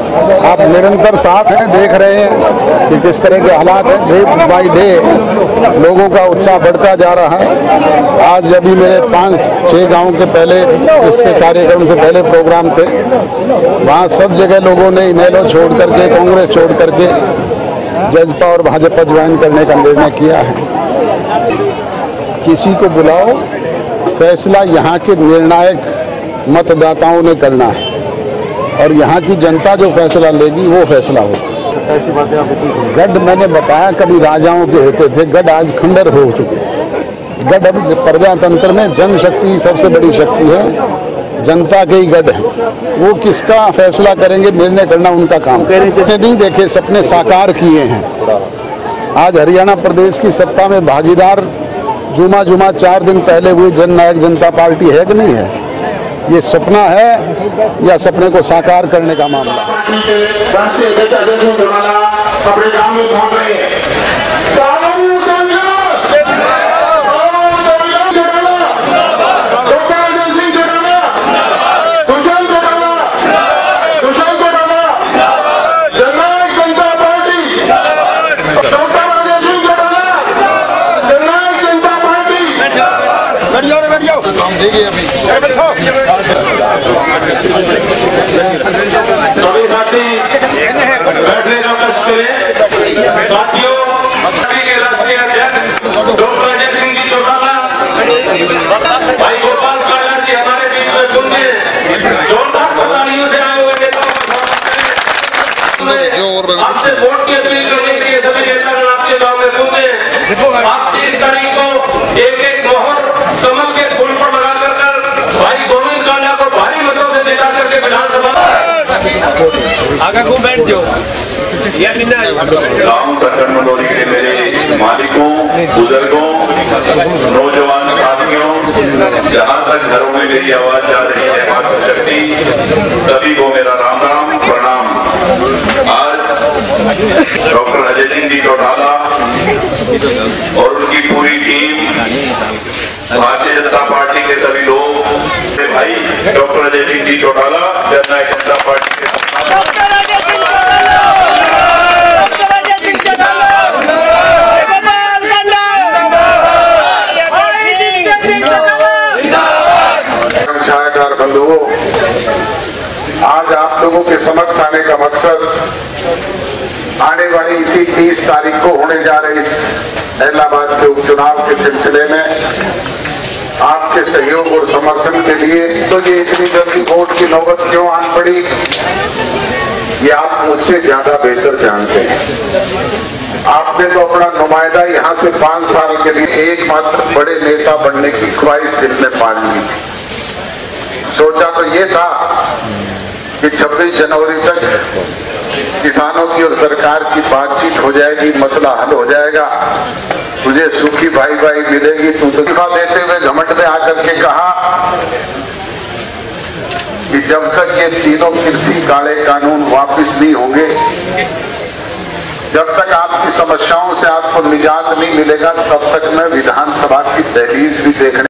आप निरंतर साथ हैं, देख रहे हैं कि किस तरह के हालात हैं। डे बाय डे लोगों का उत्साह बढ़ता जा रहा है। आज अभी मेरे 5-6 गांव के पहले इससे कार्यक्रम से पहले प्रोग्राम थे, वहाँ सब जगह लोगों ने इनेलो छोड़ करके, कांग्रेस छोड़ करके जजपा और भाजपा ज्वाइन करने का निर्णय किया है। किसी को बुलाओ, फैसला यहाँ के निर्णायक मतदाताओं ने करना है और यहाँ की जनता जो फैसला लेगी वो फैसला होगा। ऐसी बातें आप गढ़ मैंने बताया कभी राजाओं के होते थे, गढ़ आज खंडर हो चुके। गढ़ अभी प्रजातंत्र में जनशक्ति सबसे बड़ी शक्ति है, जनता के ही गढ़ है। वो किसका फैसला करेंगे, निर्णय करना उनका काम। नहीं देखे सपने साकार किए हैं। आज हरियाणा प्रदेश की सत्ता में भागीदार जुमा 4 दिन पहले हुई जननायक जनता पार्टी है कि नहीं है? ये सपना है या सपने को साकार करने का मामला? अपने काम में पहुंच रहे हैं। सभी साथी बैठने का कष्ट करें। साथियों, पार्टी के राष्ट्रीय अध्यक्ष डॉक्टर अजय सिंह जी चौटाला, भाई गोपाल काला जी हमारे बीच में सुनिए, जोरदार तालियों से आए हुए नेताओं का आपसे वोट की अपील करने के लिए सभी नेतागण आपके गाँव में पहुंचे। आप 30 तारीख को एक मोहर कमल के फूल पर लगाकर भाई गोविंद कांडा को भारी मतों से जिता करके विधानसभा आगे को बैठ जाओ। गाँव प्रखंड मंडोली के मेरे मालिकों, बुजुर्गों, नौजवान साथियों, जहाँ तक घरों में मेरी आवाज जा रही है, मातृशक्ति सभी को मेरा राम राम प्रणाम। आज डॉक्टर अजय सिंह जी चौटाला और उनकी पूरी टीम, भारतीय जनता पार्टी के सभी लोग, भाई डॉक्टर अजय सिंह जी चौटाला जननायक जनता पार्टी के बंधुओं, आज आप लोगों के समक्ष आने का मकसद आने वाली इसी 30 तारीख को होने जा रहे इस इलाहाबाद के उपचुनाव के सिलसिले में आपके सहयोग और समर्थन के लिए। तो ये इतनी जल्दी वोट की नौबत क्यों आन पड़ी, ये आप मुझसे ज्यादा बेहतर जानते हैं। आपने तो अपना नुमाइंदा यहाँ से 5 साल के लिए एकमात्र बड़े नेता बनने की ख्वाहिश दिल में पाल ली। सोचा तो ये था कि 26 जनवरी तक किसानों की और सरकार की बातचीत हो जाएगी, मसला हल हो जाएगा, तुझे सूखी भाई मिलेगी। तू तो दिखा देते हुए घमंड में आकर के कहा कि जब तक ये तीनों कृषि काले कानून वापस नहीं होंगे, जब तक आपकी समस्याओं से आपको निजात नहीं मिलेगा, तब तक मैं विधानसभा की दहलीज भी देखने